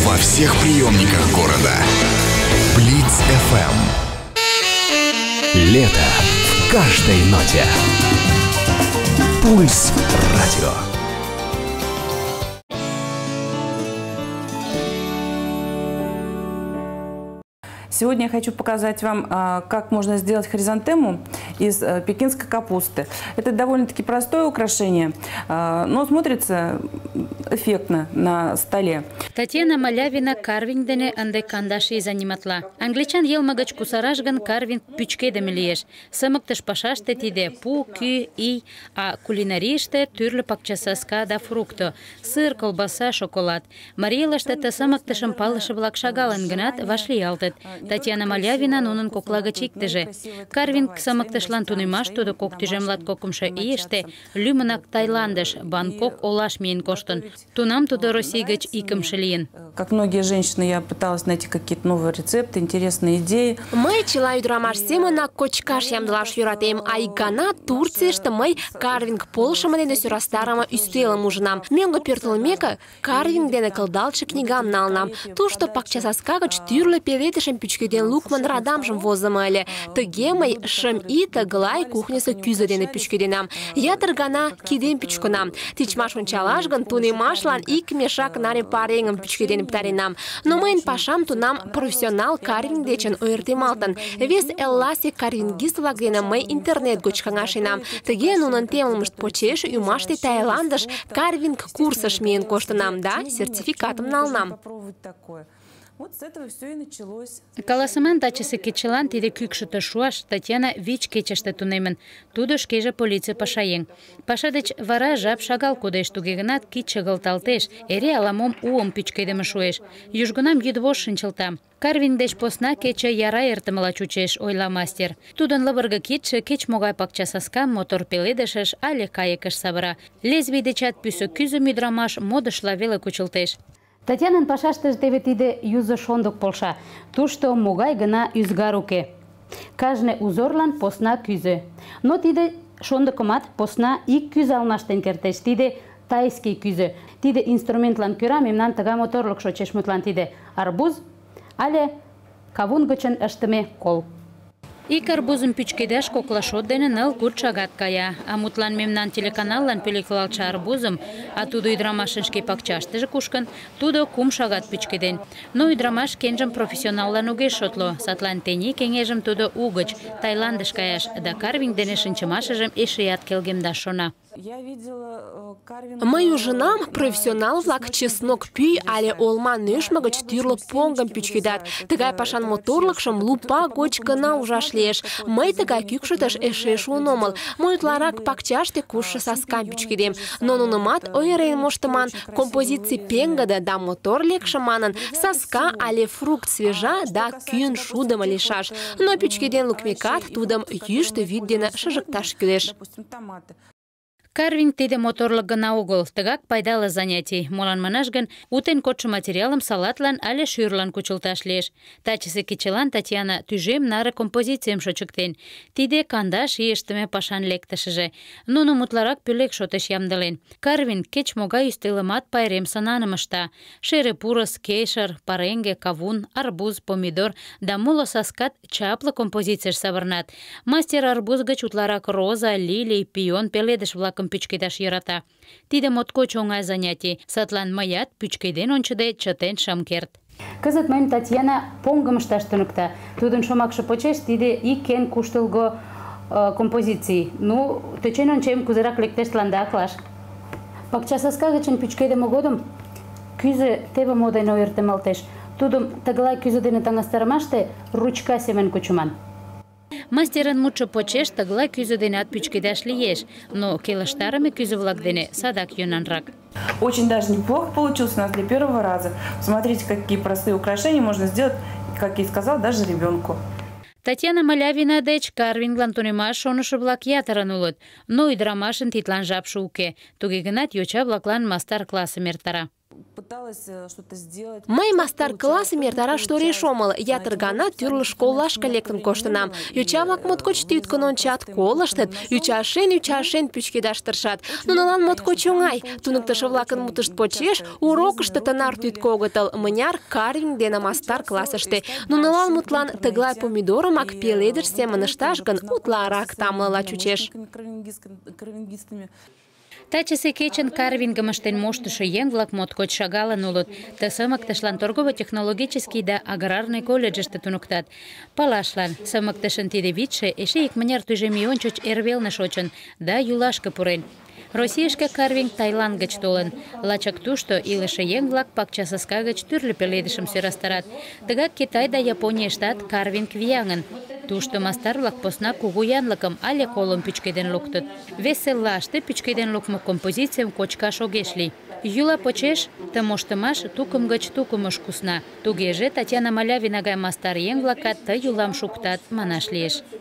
во всех приемниках города. Блиц FM. Лето в каждой ноте. Пульс радио. Сегодня я хочу показать вам, как можно сделать хризантему из пекинской капусты. Это довольно-таки простое украшение, но смотрится эффектно на столе. Татьяна Малявина карвингдене андай кандаши заниматла. Англичан елмагач кусаражган карвинг пючкеде милиеш. Самыктыш пашаште тиде пу, күй, ий, а кулинарийште түрлі пакчасаска да фрукто. Сыр, колбаса, шоколад. Мариялаште те самыктышым палышы-влак шагалын гынат вашлиялтыт. Татьяна Малявина нунын коклагыч иктыже. Карвинг самыктышлан тунемаш тудо кок тӱжем кокымшо ийыште лӱмынак Таиландыш, Бангкок олаш миен коштын. Тунам тудо Россий гыч икымше лийын. Как многие женщины, я пыталась найти какие-то новые рецепты, интересные идеи. Мый чыла ӱдырамаш семынак кочкаш ямдылаш йӧратем, а ик гана Турцийыште мый карвинг полшымо дене сӧрастарыме ӱстелым ужынам. Мӧҥгӧ пӧртылмеке, карвинг дене кылдалтше книгам налынам. Тушто пакчасаска гыч тӱрлӧ пеледышым пӱчкеден лукмын радамжым возымо ыле. Тыге мый 5 ий тыглай кухньысо кӱзӧ дене пӱчкеденам. Ятыр гана кидем пӱчкынам. Тичмаш ончалаш гын, тунемашлан ик мешак наре пареҥгым пӱчкеден пытаренам. Но мыйын пашам тунам профессионал карвинг дечын ойыртемалтын. Вес элласе карвингист-влак дене мый интернет гоч каҥашенам. Тыге нунын темлымышт почеш ӱмаште Таиландыш карвинг курсыш миен коштынам да сертификатым налынам. Вот с этого все и началось. Каласыман тачысе кечылан тиде кӱкшытӧ шуаш Татьяна 5 кечыште тунемын. Тудо шкеже полиций пашаеҥ. Паша деч вара жап шагал кодеш, туге гынат кид чыгылталтеш, эре ала-мом уым пӱчкедыме шуэш. Южгунам йӱдвошт шинчылта. Карвинг деч посна кече яра эртымыла чучеш, ойла мастер. Тудын лывырге кидше кеч-могай пакчасаскам мотор пеледышыш але кайыкыш савыра. Лезвий дечат пӱсӧ кӱзым ӱдырамаш модышла веле кучылтеш. Татьянын пашаштыже теве тиде юзо шондык полша. Тушто могай гына ӱзгар уке. Кажне узорлан посна кӱзӧ. Но тиде шондыкымат посна ик кӱзӧ алмаштен кертеш. Тиде тайский кӱзӧ. Тиде инструментлан кӧра мемнан тыгай моторлык шочеш, мутлан тиде арбуз але кавун гычын ыштыме кол. Ик арбузым пӱчкедаш коклашот дене 9 шагат кая. А мутлан мемнан телеканаллан пӧлеклалтше арбузым, а тудо ӱдырамашын шке пакчаштыже кушкын, тудо 3 шагат пӱчкеден. Но ӱдырамаш шкенжым профессионаллан огеш шотло. Садлан тений кеҥежым тудо угыч Таиландыш каяш да карвинг дене шинчымашыжым эшеат келгемдаш шона. Мый ужынам, профессионал-влак чеснок пӱй але олма нӧшмӧ гыч тӱрлӧ поҥгым пӱчкедат. Тыгай пашан моторлыкшым лупа гоч гына ужаш лиеш. Мый тыгай кӱкшытыш эше шуын омыл. Мый утларак пакчаште кушшо саскам пӱчкедем. Но нунымат ойырен моштыман, композиций пеҥгыде да мотор лекше манын, саска але фрукт свежа да кӱын шудымо лийшаш. Но пӱчкеден лукмекат, тудым йӱштӧ вӱд дене шыжыкташ кӱлеш. Карвинг тиде моторлык гына огыл, тыгак пайдале занятий. Молан манаш гын, утен кодшо материалым салатлан але шӱрлан кучылташ лиеш. Тачысе кечылан Татьяна тӱжем наре композицийым шочыктен. Тиде 15 ий ыштыме пашан лектышыже. Нуным утларак пӧлек шотыш ямдылен. Карвинг кеч-могай ӱстелымат пайрем сынаным ышта. Шере пурыс, кешыр, пареҥге, кавун, арбуз, помидор да моло саскат чапле композицийыш савырнат. Мастер арбуз гыч утларак роза, лилий, пион пеледыш-влакым пӱчкедаш йӧрата. Тиде моткоч оҥай занятий. Садлан мыят пӱчкеден ончыде чытен шым керт. Кызыт мыйым Татьяна поҥгым ышташ туныкта. Тудын шомакше почеш тиде ик эн куштылго композиций. Ну, тӧчен ончем, кузерак лектеш тыланда аклаш. Пакчасаска гычын пӱчкедыме годым кӱзӧ теве мо дене ойыртемалтеш. Тудым тыглай кӱзӧ дене таҥастарымаште ручка семын кучыман. Мастерын мутшо почеш тыглай кӱзӧ денат пӱчкедаш лиеш, но келыштарыме кӱзӧ-влак дене садак йӧнанрак. Очень даже неплохо получилось у нас для первого раза. Посмотрите, какие простые украшения можно сделать, как я и сказал, даже ребенку. Татьяна Малявина деч карвинглан тунемаш шонышо-влак ятырын улыт, но ӱдырамашын тидлан жапше уке. Туге гынат йоча-влаклан мастар-классым эртара. Май мастер-классы мертара что решомал. Ятыргана тюрлы школлашка лектым коштынам. Ючавлак моткоч түйткөнөн чат колыштыт. Ючашен пүчкедаштыршат. Нуналан моткоч оңай. Туныктышы-влакын мутышт почеш, урокышты тынар түйткогытыл. Мыняр карвинг дена мастер-классышты. Нуналан мутлан тыглай помидорымак пеледыш семынышташ гын утларак тамлыла чучеш. Тачысе кечын карвингым ыштен моштышо еҥ-влак моткоч шагалын улыт. Ты сымыктышлан торгово-технологический да аграрный колледжыште туныктат. Палашлан сымыктышын тиде вӱдшӧ эше икмыняр тӱжем ий ончыч эрвелне шочын да юлашке пурен. Российышке карвинг Таиланд гыч толын. Лачак тушто илыше еҥ-влак пакчасаска гыч тӱрлӧ пеледышым сӧрастарат. Тыгак Китай да Японийыштат карвинг вияҥын. Тушто мастар-влак посна кугу янлыкым але колым пӱчкеден луктыт. Вес селлаште пӱчкеден лукмо композицийым кочкаш огеш лий. Йӱла почеш ты моштымаш тукым гыч тукымыш кусна. Тугеже Татьяна Малявина гай мастар еҥ-влакат ты йӱлам шуктат, манаш лиеш.